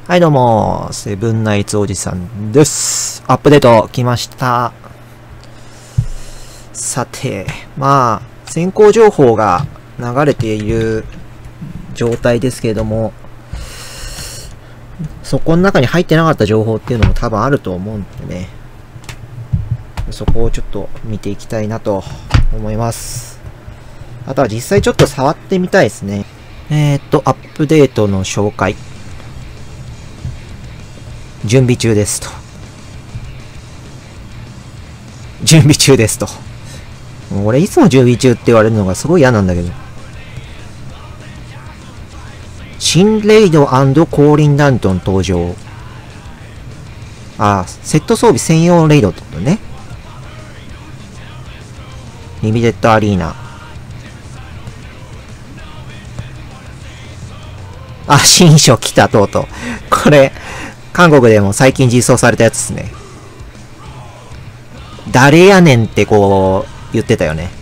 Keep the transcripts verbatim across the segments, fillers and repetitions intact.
はいどうも、セブンナイツおじさんです。アップデート来ました。さて、まあ、先行情報が流れている状態ですけれども、そこの中に入ってなかった情報っていうのも多分あると思うんでね、そこをちょっと見ていきたいなと思います。あとは実際ちょっと触ってみたいですね。えーっと、アップデートの紹介。準備中ですと。準備中ですと。俺いつも準備中って言われるのがすごい嫌なんだけど。新レイド&降臨ダンジョン登場。あ、セット装備専用レイドってことね。リミテッドアリーナ。あ、新衣装来た、とうとう。これ、韓国でも最近実装されたやつですね。誰やねんってこう、言ってたよね。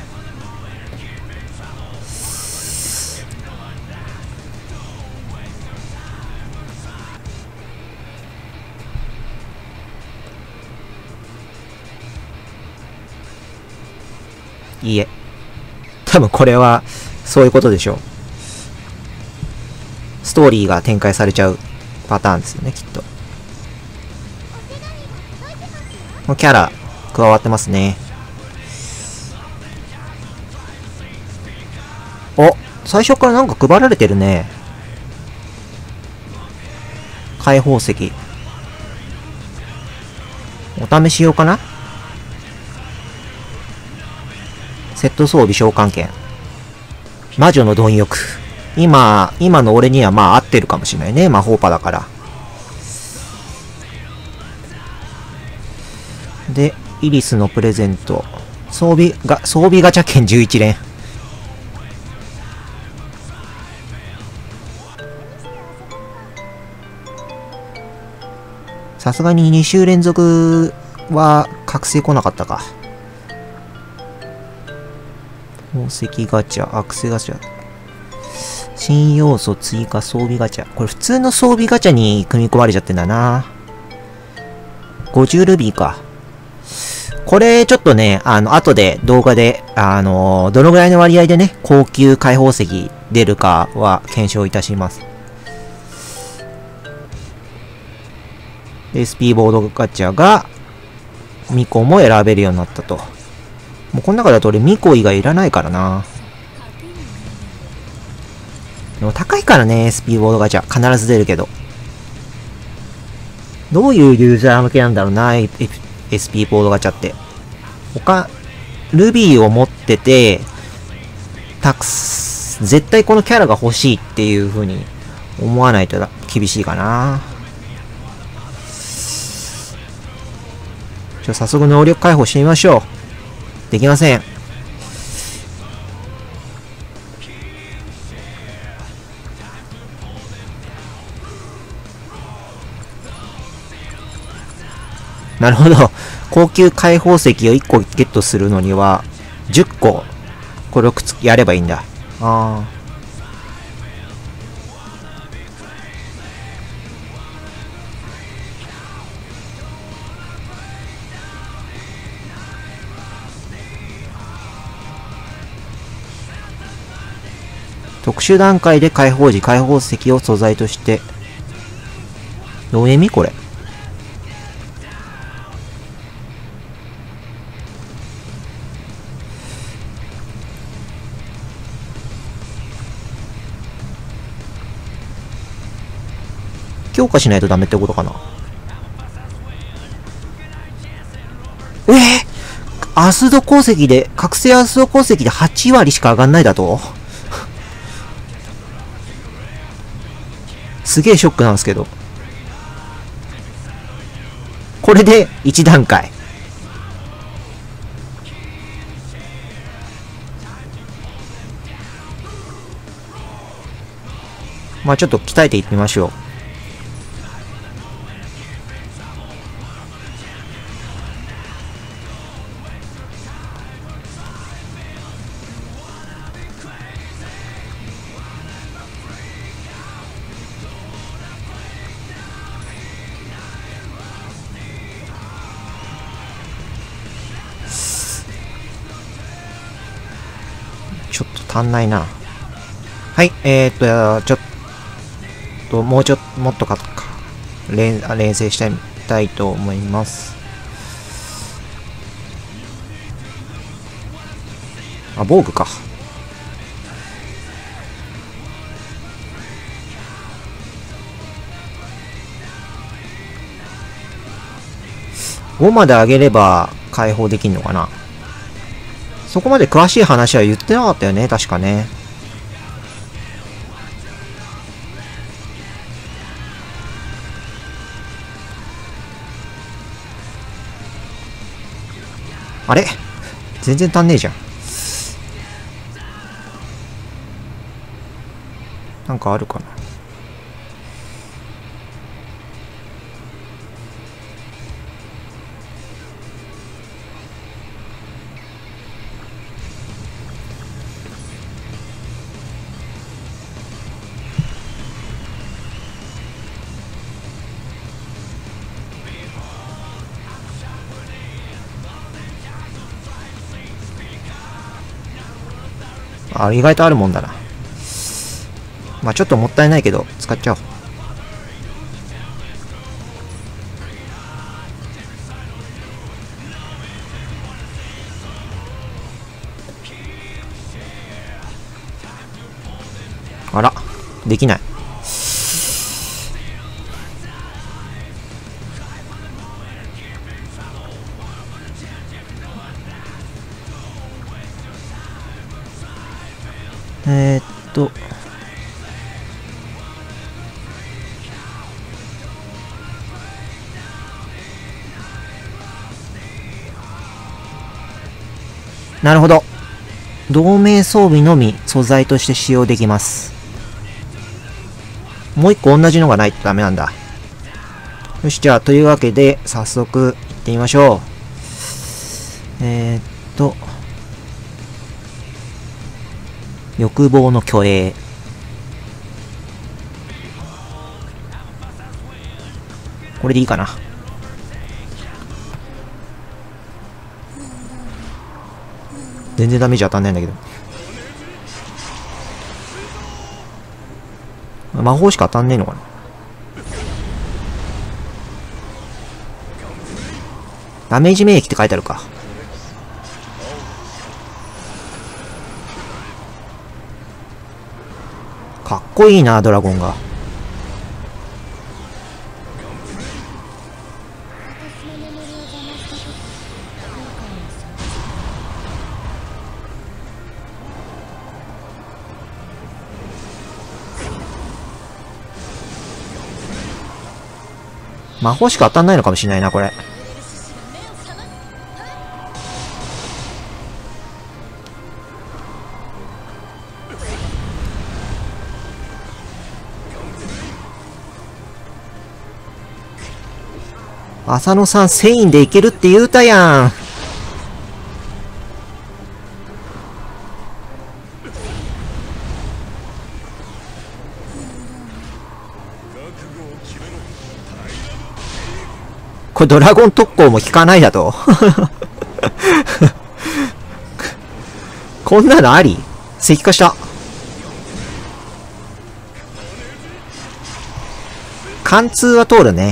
いいえ。多分これは、そういうことでしょう。ストーリーが展開されちゃうパターンですよね、きっと。もうキャラ、加わってますね。お、最初からなんか配られてるね。開放石。お試し用かな？セット装備召喚券。魔女の貪欲。今、今の俺にはまあ合ってるかもしれないね。魔法パだから。で、イリスのプレゼント。装備が、装備ガチャ券じゅういち連。さすがにに週連続は覚醒来なかったか。宝石ガチャ、アクセガチャ。新要素追加装備ガチャ。これ普通の装備ガチャに組み込まれちゃってんだな。ごじゅうルビーか。これちょっとね、あの、後で動画で、あのー、どのぐらいの割合でね、高級開放石出るかは検証いたします。エスピー ボードガチャが、ミコも選べるようになったと。もうこの中だと俺ミコ以外いらないからな。でも高いからね、エスピー ボードガチャ。必ず出るけど。どういうユーザー向けなんだろうな、エスピー ボードガチャって。他、ルビーを持ってて、たくす、絶対このキャラが欲しいっていう風に思わないと厳しいかな。じゃあ早速能力解放してみましょう。できません。なるほど。高級開放石をいっこゲットするのには、じゅっこ、これをくっつやればいいんだ。ああ。特殊段階で開放時、開放石を素材として。どういう意味これ。強化しないとダメってことかな。えぇ、ー、アスド鉱石で、覚醒アスド鉱石ではち割しか上がんないだとすげえショックなんですけど。これでいち段階。まあちょっと鍛えていってみましょう。 足んないな。はい、えー、っと、ちょっと、もうちょっと、もっとか、連、連成したい、たいと思います。あ、防具か。ごまで上げれば解放できんのかな。そこまで詳しい話は言ってなかったよね、確かね。あれ全然足んねえじゃん。なんかあるかな。あ、意外とあるもんだな。まあちょっともったいないけど、使っちゃおう。あら、できない。えー、っと。なるほど。同盟装備のみ素材として使用できます。もう一個同じのがないとダメなんだ。よし、じゃあ、というわけで、早速、行ってみましょう。えー、っと。欲望の虚栄。これでいいかな。全然ダメージ当たんないんだけど。魔法しか当たんねえのかな。ダメージ免疫って書いてあるか。かっこいいな、ドラゴンが。魔法しか当たんないのかもしれないな、これ。浅野さん、セインでいけるって言うたやん。これドラゴン特攻も効かないだと。こんなのあり？石化した。貫通は通るね。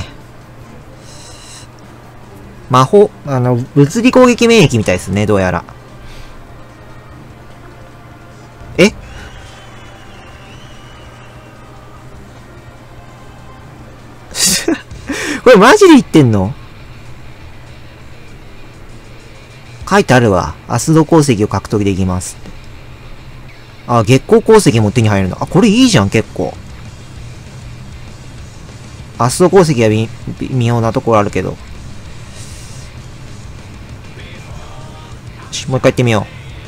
魔法、あの、物理攻撃免疫みたいですね、どうやら。えこれマジで言ってんの？書いてあるわ。アスド鉱石を獲得できますって。あ、月光鉱石も手に入るの。あ、これいいじゃん、結構。アスド鉱石は微妙なところあるけど。もう一回行ってみよ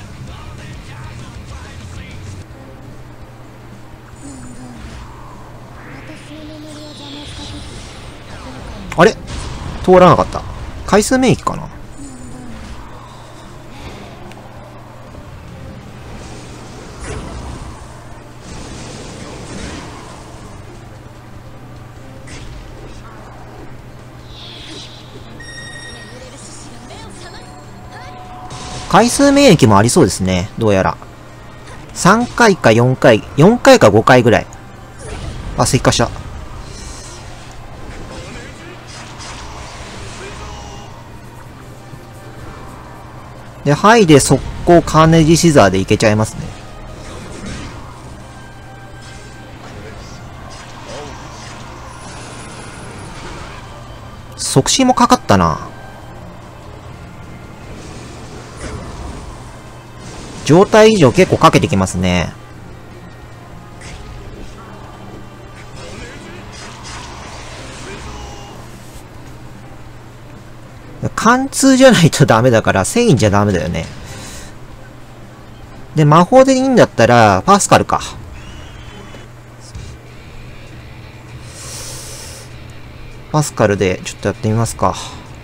う。あれ？通らなかった。回数免疫かな？回数免疫もありそうですね。どうやら。 さんかいかよんかい、よんかいかごかいぐらい。あ、石化した。で、ハイで速攻カーネジシザーでいけちゃいますね。即死もかかったな。状態以上結構かけてきますね。貫通じゃないとダメだから、繊維じゃダメだよね。で、魔法でいいんだったら、パスカルか。パスカルでちょっとやってみますか。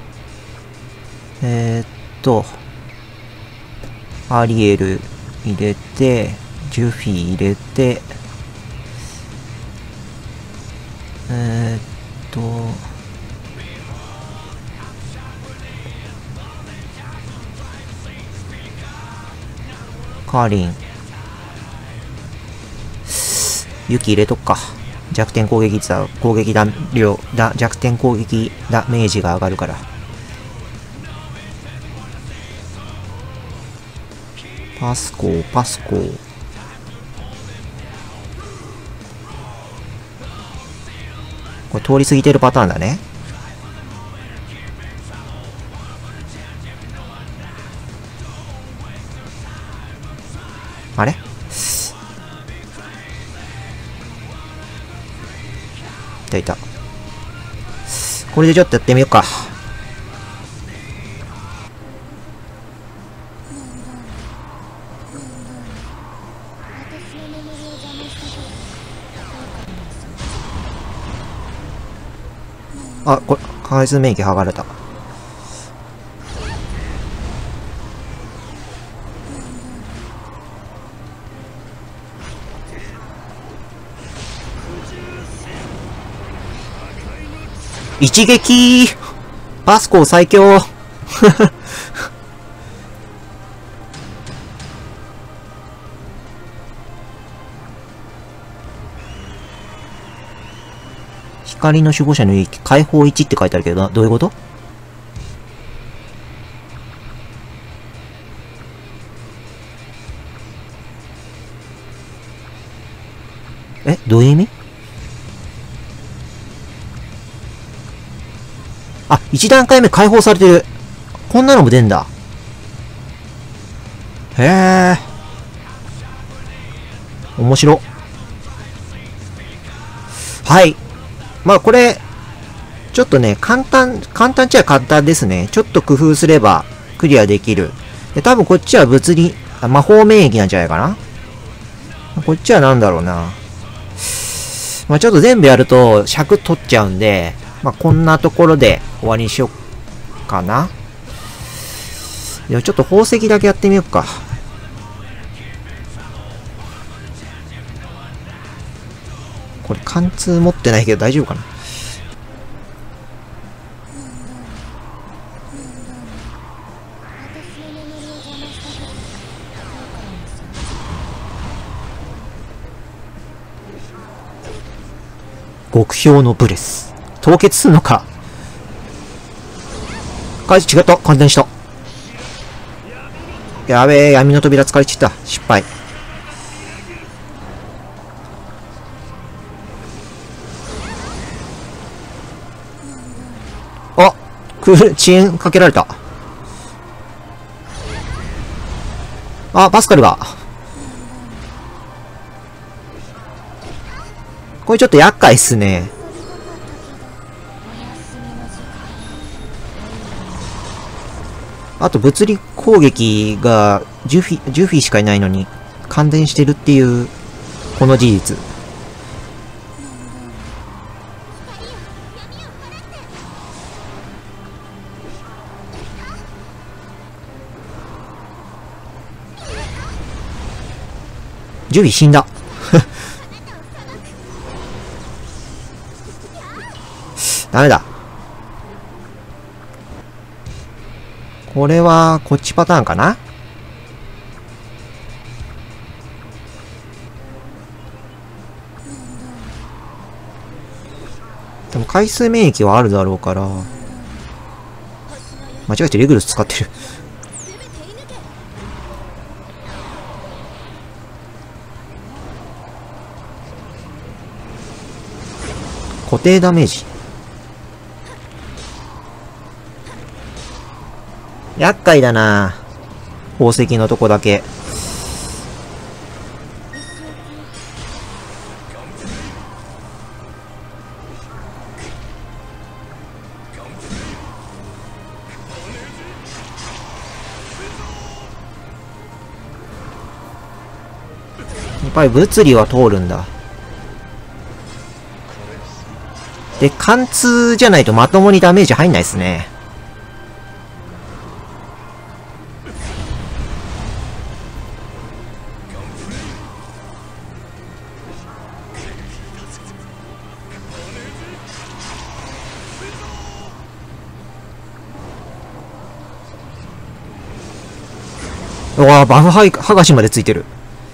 えー、っと、アリエル入れて、ジュフィ入れて、えー、っと、カーリン。ユキ入れとくか。弱点攻撃だ、攻撃だ、量、だ、弱点攻撃ダメージが上がるから。パスコー、パスコー。これ通り過ぎてるパターンだね。あれ？いたいた。これでちょっとやってみようか。あ、これ、回数免疫剥がれた。一撃パスコー最強光の守護者の勇気、解放いちって書いてあるけど、どういうこと？え、どういう意味？あ、一段階目解放されてる。こんなのも出んだ。へえ。面白。はい。まあこれ、ちょっとね、簡単、簡単っちゃ簡単ですね。ちょっと工夫すればクリアできる。で、多分こっちは物理、あ、魔法免疫なんじゃないかな。こっちはなんだろうな。まあちょっと全部やると尺取っちゃうんで、まあこんなところで終わりにしようかな。ではちょっと宝石だけやってみようか。これ貫通持ってないけど大丈夫かな。極氷のブレス。凍結すんのか。返し違った。感電した。やべえ、闇の扉使いちった。失敗。あ、クール、遅延かけられた。あ、パスカルが。これちょっと厄介っすね。あと物理攻撃がジュフィ、ジュフィしかいないのに感電してるっていうこの事実。ジュフィ死んだ。ダメだ。これはこっちパターンかな。 でも回数免疫はあるだろうから。間違えてレグルス使ってる。固定ダメージ。厄介だな。宝石のとこだけ。やっぱり物理は通るんだ。で、貫通じゃないとまともにダメージ入んないっすね。うわぁ、バフ剥がしまでついてる。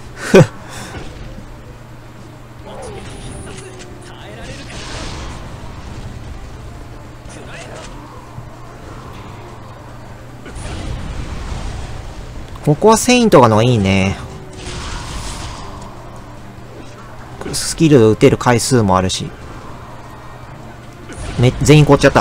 ここはセイントがのがいいね。スキル打てる回数もあるし。め、全員凍っちゃった。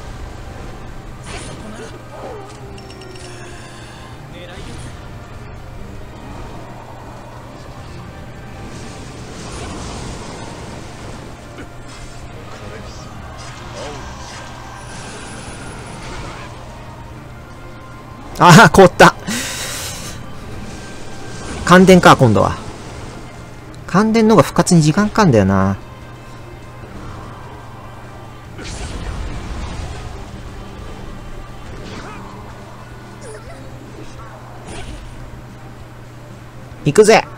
ああ、凍った。感電か、今度は。感電の方が復活に時間かかんだよな。行くぜ。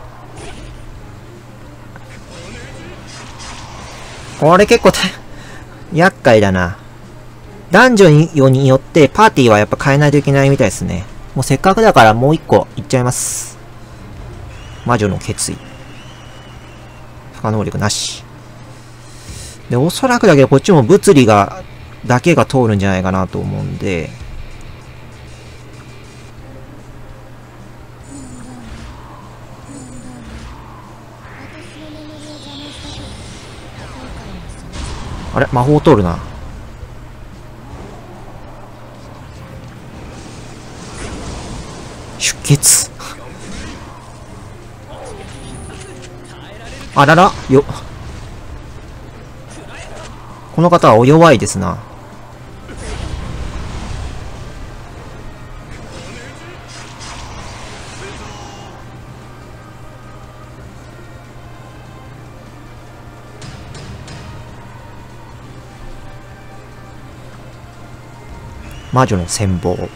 これ結構厄介だな。男女によってパーティーはやっぱ変えないといけないみたいですね。もうせっかくだからもう一個いっちゃいます。魔女の決意。不可能力なし。で、おそらくだけどこっちも物理が、だけが通るんじゃないかなと思うんで。あれ魔法通るな。出血。あらら、よ。この方はお弱いですな。魔女の戦望。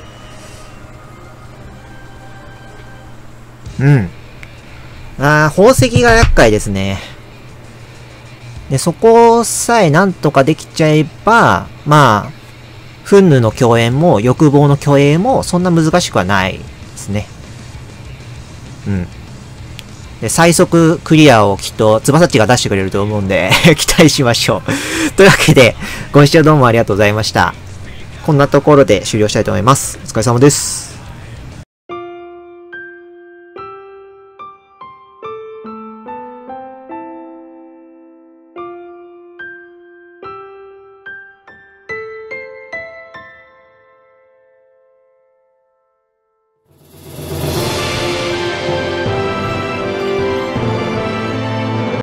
うん。ああ、宝石が厄介ですね。で、そこさえなんとかできちゃえば、まあ、憤怒の共演も欲望の虚栄もそんな難しくはないですね。うん。で、最速クリアをきっと翼っちが出してくれると思うんで、期待しましょう。というわけで、ご視聴どうもありがとうございました。こんなところで終了したいと思います。お疲れ様です。